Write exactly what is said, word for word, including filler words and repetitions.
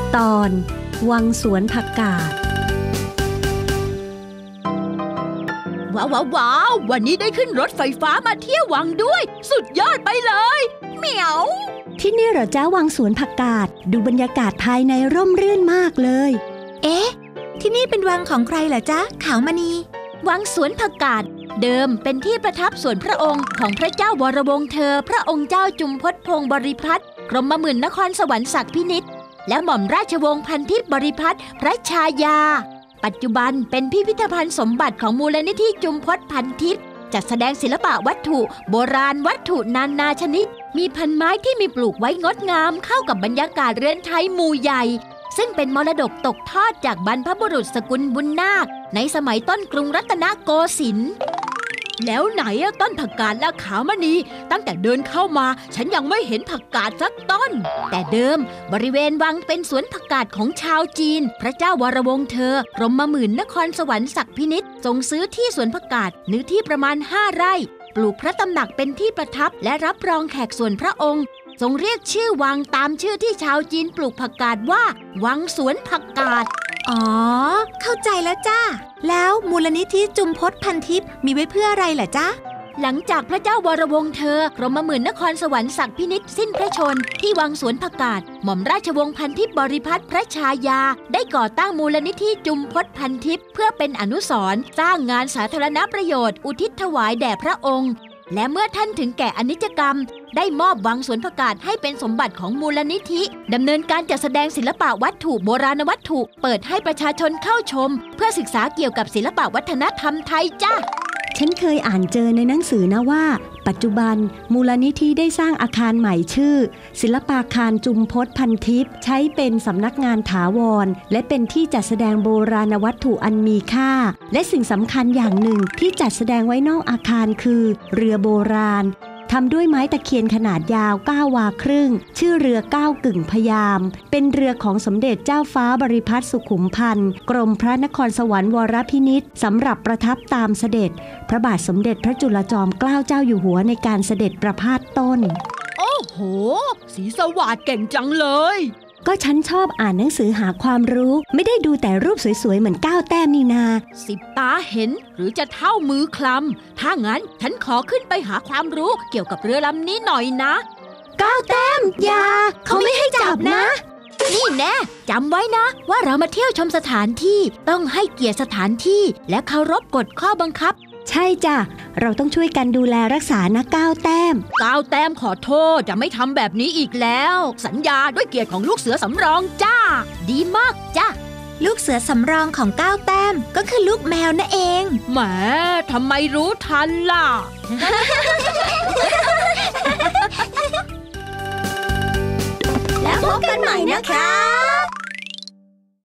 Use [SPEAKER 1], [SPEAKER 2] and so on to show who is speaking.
[SPEAKER 1] ตอนวังสวนผักกาด
[SPEAKER 2] ว้าวว้าวว้าววันนี้ได้ขึ้นรถไฟฟ้ามาเที่ยววังด้วยสุดยอดไปเลยเหมียว
[SPEAKER 1] ที่นี่เหรอจ้าวังสวนผักกาดดูบรรยากาศภายในร่มรื่นมากเลย
[SPEAKER 3] เอ๊ะที่นี่เป็นวังของใครเหรอจ๊ะขาวมณี
[SPEAKER 2] วังสวนผักกาดเดิมเป็นที่ประทับส่วนพระองค์ของพระเจ้าวรวงศ์เธอพระองค์เจ้าจุมพลพงศ์บริพัตรกรมหมื่นนครสวรรค์ศักดิ์พินิจและหม่อมราชวงศ์พันทิพย์บริพัตรพระชายาปัจจุบันเป็นพิพิธภัณฑ์สมบัติของมูลนิธิจุมพลพันทิพย์จัดแสดงศิลปะวัตถุโบราณวัตถุนานาชนิดมีพันไม้ที่มีปลูกไว้งดงามเข้ากับบรรยากาศเรือนไทยหมู่ใหญ่ซึ่งเป็นมรดกตกทอดจากบรรพบุรุษสกุลบุญนาคในสมัยต้นกรุงรัตนโกสินทร์แล้วไหนอะต้นผักกาดและขาวมณีตั้งแต่เดินเข้ามาฉันยังไม่เห็นผักกาดสักต้นแต่เดิมบริเวณวังเป็นสวนผักกาดของชาวจีนพระเจ้าวรวงศ์เธอกรมหมื่นนครสวรรค์ศักดิ์พินิจทรงซื้อที่สวนผักกาดเนื้อที่ประมาณห้าไร่ปลูกพระตำหนักเป็นที่ประทับและรับรองแขกส่วนพระองค์ทรงเรียกชื่อวังตามชื่อที่ชาวจีนปลูกผักกาดว่าวังสวนผักกาด
[SPEAKER 3] อ๋อเข้าใจแล้วจ้าแล้วมูลนิธิจุมพลพันทิพย์มีไว้เพื่ออะไรล่ะจ๊ะ
[SPEAKER 2] หลังจากพระเจ้าวรวงศ์เธอกรมหมื่นนครสวรรค์ศักดิ์พินิจสิ้นพระชนที่วังสวนผักกาดหม่อมราชวงศ์พันทิพย์บริพัตรพระชายาได้ก่อตั้งมูลนิธิจุมพลพันทิพย์เพื่อเป็นอนุสรณ์สร้างงานสาธารณประโยชน์อุทิศถวายแด่พระองค์และเมื่อท่านถึงแก่อนิจกรรมได้มอบวังสวนผักกาดให้เป็นสมบัติของมูลนิธิดำเนินการจัดแสดงศิลปะวัตถุโบราณวัตถุเปิดให้ประชาชนเข้าชมเพื่อศึกษาเกี่ยวกับศิลปะวัฒนธรรมไทยจ้า
[SPEAKER 1] ฉันเคยอ่านเจอในหนังสือนะว่าปัจจุบันมูลนิธิได้สร้างอาคารใหม่ชื่อศิลปาคารจุมพลพันทิพย์ใช้เป็นสำนักงานถาวรและเป็นที่จัดแสดงโบราณวัตถุอันมีค่าและสิ่งสำคัญอย่างหนึ่งที่จัดแสดงไว้นอกอาคารคือเรือโบราณทำด้วยไม้ตะเคียนขนาดยาวเก้าวาครึ่งชื่อเรือเก้ากึ่งพยามเป็นเรือของสมเด็จเจ้าฟ้าบริพัตรสุขุมพันธ์กรมพระนครสวรรค์วรพินิจสำหรับประทับตามเสด็จพระบาทสมเด็จพระจุลจอมเกล้าเจ้าอยู่หัวในการเสด็จประพาสต้น
[SPEAKER 2] โอ้โหศรีสวัสดิ์เก่งจังเลย
[SPEAKER 1] ก็ฉันชอบอ่านหนังสือหาความรู้ไม่ได้ดูแต่รูปสวยๆเหมือนก้าวแต้มนี่นา
[SPEAKER 2] สิบตาเห็นหรือจะเท่ามือคลำถ้างั้นฉันขอขึ้นไปหาความรู้เกี่ยวกับเรือลำนี้หน่อยนะ
[SPEAKER 1] ก้าวแต้มอย่าเขาไม่ให้จับนะ
[SPEAKER 2] นี่แน่จำไว้นะว่าเรามาเที่ยวชมสถานที่ต้องให้เกียรติสถานที่และเคารพกฎข้อบังคับ
[SPEAKER 1] ใช่จ้ะเราต้องช่วยกันดูแลรักษานะก้าวแต้ม
[SPEAKER 2] ก้าวแต้มขอโทษจะไม่ทำแบบนี้อีกแล้วสัญญาด้วยเกียรติของลูกเสือสำรองจ้าดีมากจ้า
[SPEAKER 3] ลูกเสือสำรองของก้าวแต้มก็คือลูกแมวนั่นเอง
[SPEAKER 2] แหมทำไมรู้ทันล่ะ
[SPEAKER 3] แล้วพบกันใหม่นะคะ